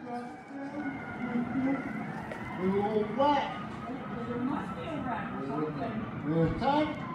A little rat. There must be a rat or something. There's time.